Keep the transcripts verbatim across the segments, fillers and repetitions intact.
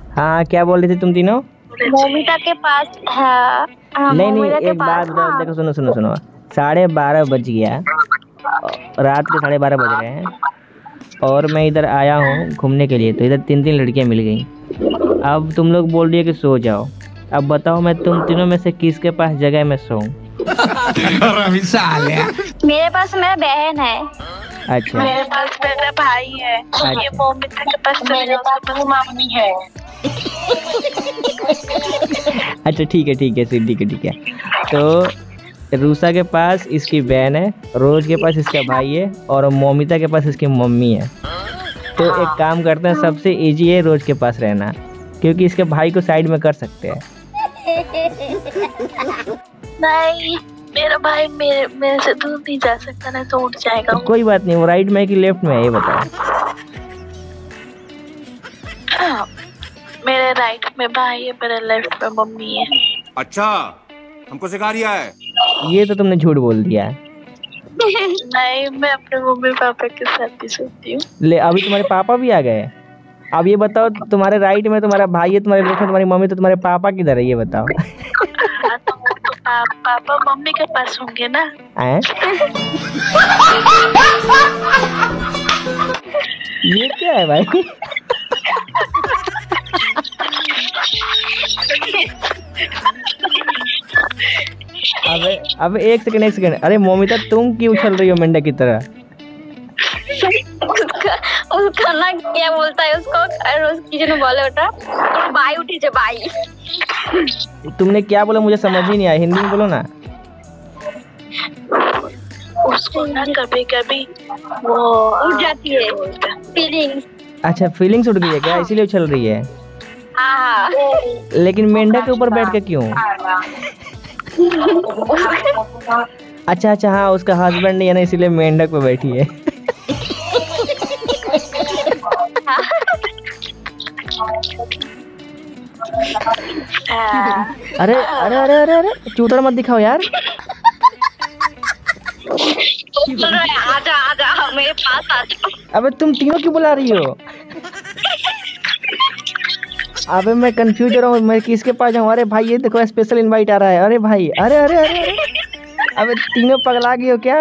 हाँ क्या बोल रही थी तुम तीनों? मोमिता के पास है। नहीं नहीं एक बात बताओ, देखो सुनो सुनो सुनो, साढ़े बारह बज गया, रात के साढ़े बारह बज रहे हैं और मैं इधर आया हूँ घूमने के लिए, तो इधर तीन तीन लड़कियाँ मिल गई। अब तुम लोग बोल रही है कि सो जाओ। अब बताओ मैं तुम तीनों में से किसके पास जगह में सोऊं? मेरे पास मेरा बहन है। अच्छा मेरे पास मेरा भाई है। अच्छा। ये मोमिता के पास मेरे पास मम्मी है। अच्छा ठीक है ठीक है ठीक है ठीक है। तो रूसा के पास इसकी बहन है, रोज के पास इसका भाई है और मोमिता के पास इसकी मम्मी है। तो एक काम करते हैं, सबसे इजी है रोज के पास रहना, क्योंकि इसके भाई को साइड में कर सकते हैं। नहीं, मेरा भाई मेरे मेरे से दूर नहीं जा सकता, नहीं तो उठ जाएगा। कोई बात नहीं, वो राइट में है कि लेफ्ट में है ये बताओ? मेरे राइट में भाई है, मेरे लेफ्ट में मम्मी है। अच्छा, हमको सिखा रिया है? ये तो तुमने झूठ बोल दिया है। नहीं, मैं अपने मम्मी पापा के साथ ही सोती हूँ। ले अभी तुम्हारे पापा भी आ गए। अब ये बताओ, तुम्हारे राइट में तुम्हारा भाई है, तुम्हारे लेफ्ट में तुम्हारी मम्मी, तो तुम्हारे पापा किधर है ये बताओ? हाँ, तो वो तो पा, पापा मम्मी के पास होंगे ना। हैं? ये क्या है भाई? अबे अबे एक सेकंड एक सेकंड, अरे मोमिता तुम क्यों उछल रही हो मेंढक की तरह? उसका उसका ना क्या बोलता है उसको, और उसकी जो बोले बेटा बाई उठी जे बाई। तुमने क्या बोला मुझे समझ ही नहीं आया, हिंदी में बोलो ना। उसको ना कभी कभी वो उठ जाती है फीलिंग्स। अच्छा फीलिंग्स उठ गई है क्या, इसीलिए उछल रही है? हाँ हाँ। लेकिन मेंढक के ऊपर बैठ के क्यों? अच्छा अच्छा हाँ, उसका हस्बैंड नहीं है ना, इसीलिए मेंढक पे बैठी है। अरे अरे अरे अरे अरे चूतड़ मत दिखाओ यार। आजा आजा मेरे पास आजा। अबे तुम तीनों क्यों बुला रही हो? अबे मैं कंफ्यूज हो रहा हूँ, मैं किसके पास जाऊँ? अरे भाई ये देखो स्पेशल इनवाइट आ रहा है। अरे भाई अरे अरे अरे, अरे। अबे तीनों पगला गई हो क्या?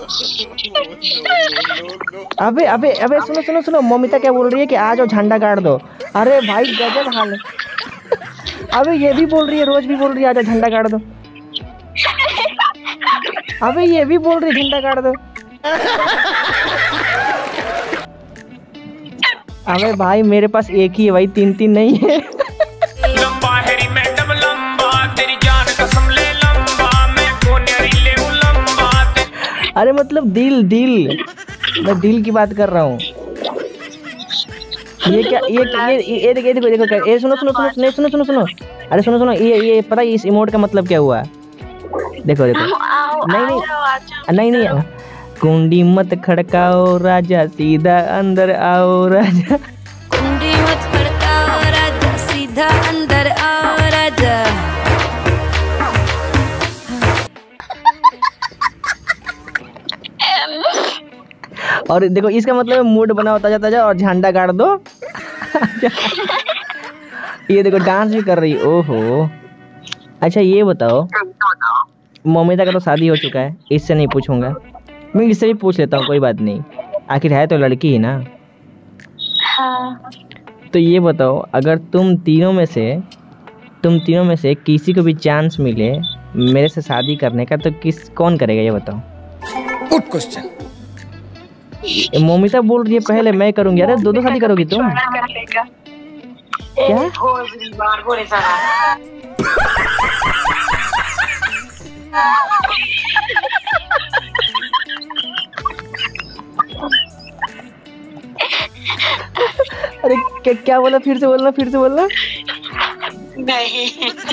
अबे अबे अबे सुनो सुनो सुनो, मोमिता क्या बोल रही है कि आ जाओ झंडा गाड़ दो। अरे भाई गजब हाल है। अबे ये भी बोल रही है, रोज भी बोल रही है आ जाओ झंडा गाड़ दो। अबे ये भी बोल रही है झंडा गाड़ दो। अबे भाई मेरे पास एक ही है भाई, तीन तीन नहीं है। लंबा हैरी मैडम लंबा, तेरी जान कसम ले लंबा, मैं कोनेरी ले हूं लंबा। अरे मतलब दिल दिल, मैं दिल की बात कर रहा हूँ। ये क्या ये ये ये देखो देखो देखो, ये सुनो सुनो सुनो सुनो सुनो सुनो सुनो, अरे सुनो सुनो, ये ये पता है इस इमोट का मतलब क्या हुआ? देखो देखो, नहीं नहीं नहीं नहीं, कुंडी मत खड़काओ राजा सीधा अंदर आओ राजा। कुंडी मत खड़काओ राजा सीधा अंदर आओ राजा। और देखो इसका मतलब है मूड बनाओ ताजा ताजा और झंडा गाड़ दो। ये देखो डांस भी कर रही। ओहो अच्छा ये बताओ, मोमिता का तो शादी हो चुका है, इससे नहीं पूछूंगा, मैं इससे भी पूछ लेता हूँ, कोई बात नहीं, आखिर है तो लड़की ही ना। हाँ। तो ये बताओ, अगर तुम तीनों में से तुम तीनों में से किसी को भी चांस मिले मेरे से शादी करने का, तो किस कौन करेगा ये बताओ? Good question. मोमिता बोल रही है पहले मैं करूंगी। अरे दो दो शादी करोगी तुम? क्या? अरे क्या क्या बोला, फिर से बोलना फिर से बोलना। नहीं।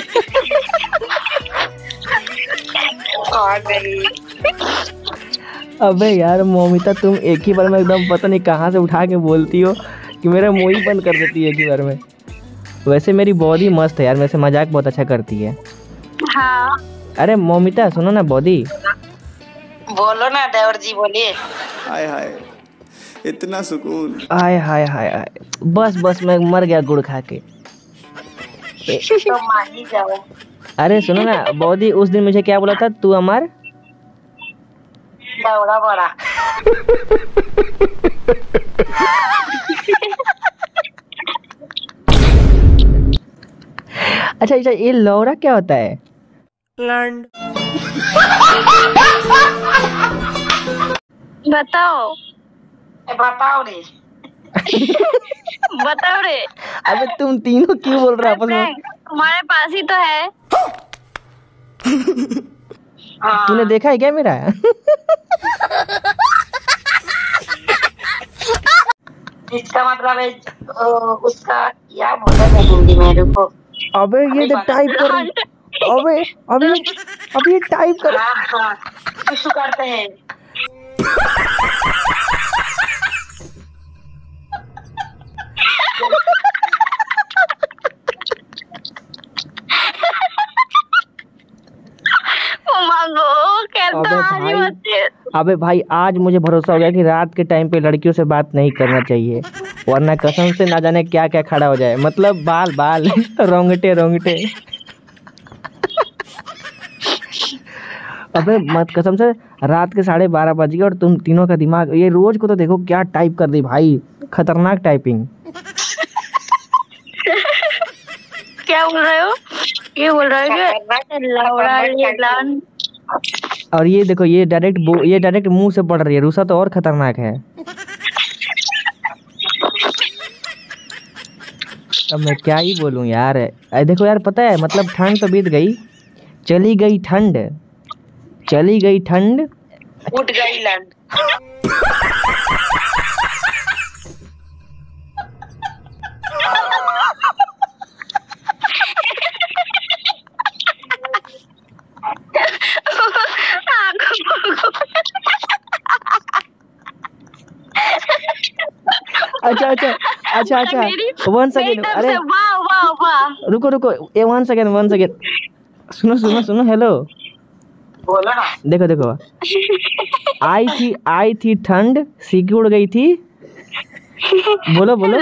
और नहीं। अबे यार मोमिता तुम एक ही बार में एकदम पता नहीं कहाँ से उठा के बोलती हो कि मेरा मुंह ही बंद कर देती है एक ही बार में। वैसे मेरी बॉडी मस्त है यार, मेरे से मजाक बहुत अच्छा करती है। हाँ। अरे मोमिता सुनो ना, बॉडी बोलो ना देवर जी, बोलिए। हाय हाय इतना सुकून। हाय हाय हाय हाय, बस बस मैं मर गया गुड़ खा के। तो मान ही जाओ। अरे सुनो ना बॉडी, उस दिन मुझे क्या बोला था तू अमर? दौड़ा बड़ा। अच्छा अच्छा, ये लौड़ा क्या होता है? बताओ बताओ रे। बताओ रे। अबे तुम तीनों क्यों बोल रहे हो आपस में? तुम्हारे पास ही तो है। तूने देखा है क्या मेरा? इसका मतलब है अ, उसका क्या बोला है हिंदी में, रुको। अबे ये तो टाइप कर रही। अबे अबे अबे ये टाइप कर। हाँ हाँ, टिश्यू करते हैं। अबे भाई, अबे भाई आज मुझे भरोसा हो गया कि रात के टाइम पे लड़कियों से बात नहीं करना चाहिए, वरना कसम से ना जाने क्या क्या खड़ा हो जाए। मतलब बाल बाल रोंगटे रोंगटे। अबे मत, कसम से रात के साढ़े बारह बज गए और तुम तीनों का दिमाग, ये रोज को तो देखो क्या टाइप कर दी भाई, खतरनाक टाइपिंग। क्या बोल रहे हो? ये बोल रहे हो कि लौड़ा ये लान। और ये देखो ये डायरेक्ट ये डायरेक्ट मुंह से पड़ रही है। रूसा तो और खतरनाक है। अब मैं क्या ही बोलूं यार। अरे देखो यार, पता है मतलब ठंड तो बीत गई, चली गई ठंड, चली गई ठंड, उठ गई लंड। अच्छा अच्छा अच्छा अच्छा, वन सेकेंड। अरे वाह वाह वाह। रुको रुको, ए वन सेकेंड वन सेकेंड, सुनो सुनो सुनो, हेलो बोलो ना। देखो देखो, आई थी आई थी ठंड, सीखी उड़ गई थी, बोलो बोलो,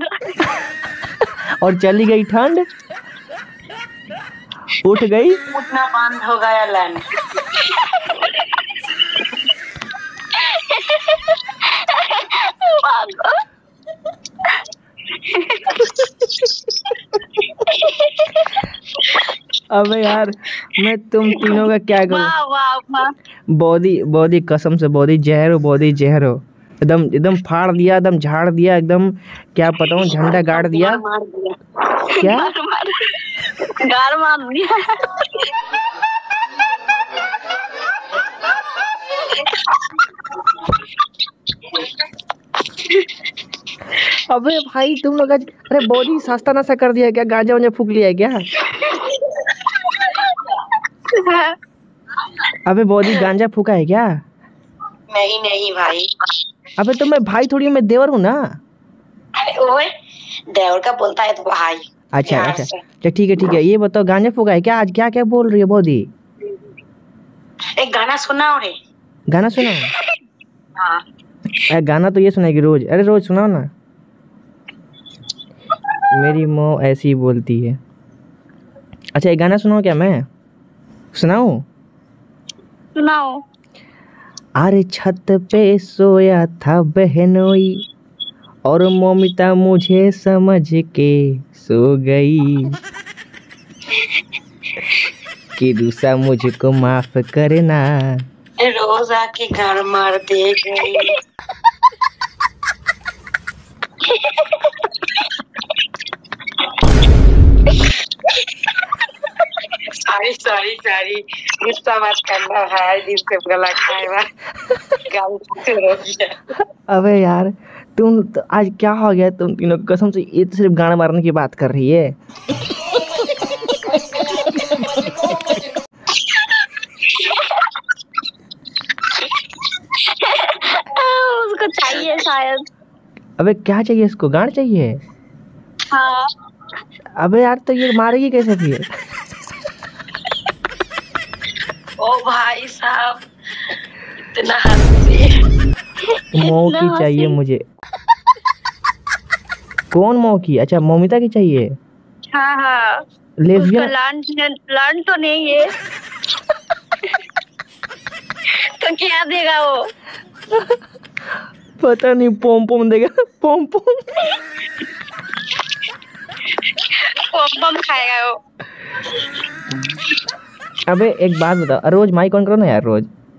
और चली गई ठंड, उठ गई, उठना बंद हो गया लैंड। अबे यार मैं तुम तीनों का क्या करूं? वाह वाह वाह। बॉडी बॉडी कसम से बॉडी जहर हो, बॉडी जहर हो, एकदम एकदम फाड़ दिया, एकदम झाड़ दिया, एकदम क्या पता हूँ, झंडा गाड़ दिया। क्या गार मार दिया। अबे भाई तुम लोग आज, अरे बॉडी सस्ता नशा कर दिया क्या? गांजा वांजा फूक लिया है क्या? अबे बॉडी गांजा फूका है क्या? नहीं नहीं भाई। अबे तो मैं भाई थोड़ी हूँ, मैं देवर हूँ ना। ओए देवर का बोलता है तो भाई। अच्छा अच्छा अच्छा, ठीक है ठीक है, ये बताओ गांजा फूका है क्या आज? क्या क्या बोल रही है बॉडी? एक गाना सुनाओ रे। गाना सुनाओ? हाँ। अरे गाना तो ये सुनाएगी रोज। अरे रोज सुनाओ ना। मेरी माँ ऐसी ही बोलती है। अच्छा एक गाना सुनाओ क्या? मैं सुनाऊं? सुनाओ। अरे छत पे सोया था बहनोई, और ममिता मुझे समझ के सो गई, कि रूसा मुझको माफ करना, रोज आके घर मार दे गई। सॉरी सॉरी सॉरी, गुस्सा मत करना भाई, दिल से गला खाएगा। अबे यार तुम तो आज क्या हो गया तुम तीनों को? कसम से ये तो सिर्फ गाना मारने की बात कर रही है। उसको चाहिए शायद। अबे क्या चाहिए इसको? गाना चाहिए? हाँ। अबे यार तो ये मारेगी कैसे फिर? ओ भाई साहब इतना हंसी। मौकी चाहिए मुझे। कौन मौकी? अच्छा मौमिता की चाहिए। हाँ हाँ उसका लेस्बियन लांट लांट तो नहीं है। तो क्या देगा वो? पता नहीं, पोम पोम देगा। पोम पोम पॉपकॉर्न खाएगा वो। अबे एक बात बताओ, रोज माइक ऑन करो ना यार रोज।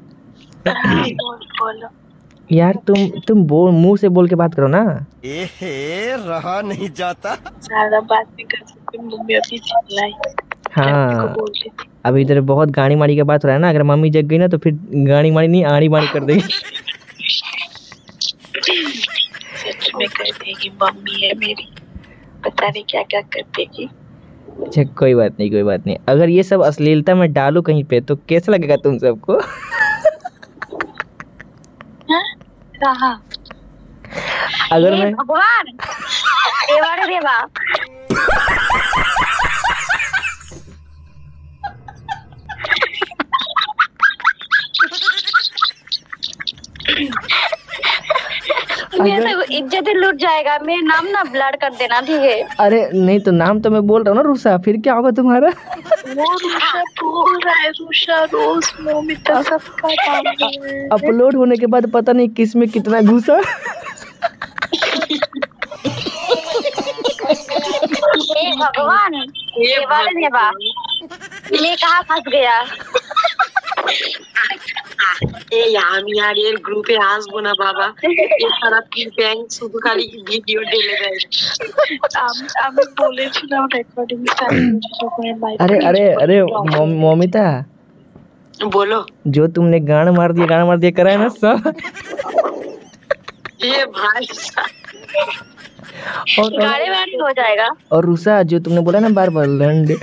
बोलो। यार तुम तुम बोल, मुंह से बोल के बात करो ना। एहे रहा नहीं जाता। ज्यादा बात नहीं कर सकती, मम्मी अभी चिल्लाई। हाँ बोल रही थी। अभी इधर बहुत गाड़ी माड़ी का बात हो रहा है ना, अगर मम्मी जग गई ना तो फिर गाड़ी माड़ी नहीं आड़ी माड़ी कर देगी। सच में कर देगी, मम्मी है मेरी, पता नहीं क्या क्या कर देगी। अच्छा कोई बात नहीं, कोई बात नहीं। अगर ये सब अश्लीलता में डालू कहीं पे तो कैसा लगेगा तुम सबको? कहा? अगर हे मैं भगवान, देवा रे देवा। मेरा तो इज्जत ही लूट जाएगा। मेरा नाम ना ब्लर कर देना, ठीक है? अरे नहीं तो नाम तो मैं बोल रहा हूँ ना रूसा, फिर क्या होगा तुम्हारा? वो रुषा बोल रहा है, रुषा रोज मोमिता सबका नाम है। अपलोड होने के बाद पता नहीं किस में कितना घुसा। हे भगवान, देवा रे देवा, ये कहाँ फंस गया? এ আমি আর এর গ্রুপে আসবো না বাবা, এ সারা ব্যাংক শুধু খালি ভিডিও ঢেলে দেয়। আমি বলেছিলাম রেকর্ডিং अरे अरे अरे मो- मोमिता, बोलो। जो तुमने गाना मार दिया गाना मार दिया करा है ना सब। ये भाई साहब, और और, गाड़ी में हो जाएगा। और रूसा जो तुमने बोला ना बार बार लंड,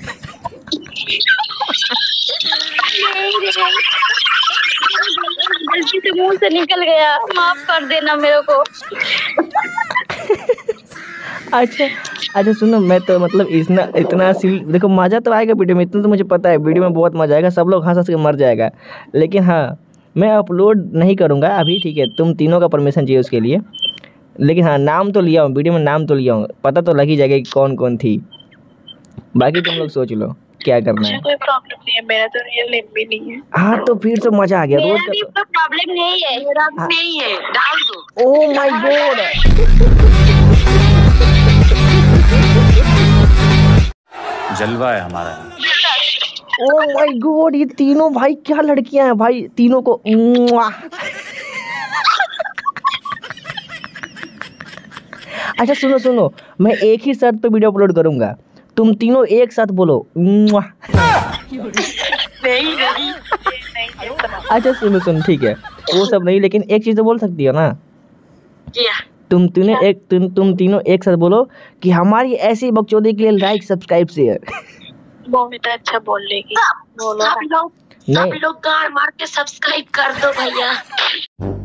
गलती से मुंह से निकल गया, माफ कर देना मेरे को। अच्छा अच्छा सुनो, मैं तो मतलब इतना इतना सील देखो, मजा तो आएगा वीडियो में, इतना तो मुझे पता है, वीडियो में बहुत मजा आएगा, सब लोग हंस हंस के मर जाएगा। लेकिन हाँ मैं अपलोड नहीं करूँगा अभी, ठीक है? तुम तीनों का परमिशन चाहिए उसके लिए। लेकिन हाँ नाम तो लिया हूँ, वीडियो में नाम तो लिया हूँ, पता तो लग ही जाएगा कि कौन कौन थी। बाकी तुम लोग सोच लो क्या करना है। कोई प्रॉब्लम नहीं है, मेरा तो रियल नेम भी नहीं है। हाँ तो फिर तो मजा आ गया। मेरा रोज भी का कोई प्रॉब्लम नहीं है। मेरा भी नहीं है, डाल दो। तो ओह माय गॉड, जलवा है हमारा। ओह माय गॉड, ये तीनों भाई क्या लड़कियां हैं भाई, तीनों को मुआ। अच्छा सुनो सुनो, मैं एक ही शर्त पे वीडियो अपलोड करूंगा, तुम तीनों एक साथ बोलो मुआ। नहीं नहीं अच्छा सुनो सुनो ठीक है, वो सब नहीं, लेकिन एक चीज तो बोल सकती हो ना, क्या? तुम तीनों एक तुम तुम तीनों एक साथ बोलो कि हमारी ऐसी बकचोदी के लिए लाइक सब्सक्राइब शेयर। मोमिता अच्छा बोल लेगी, बोलो। आप लोग नहीं। आप लोग गाड़ मार के सब्सक्राइब कर दो भैया।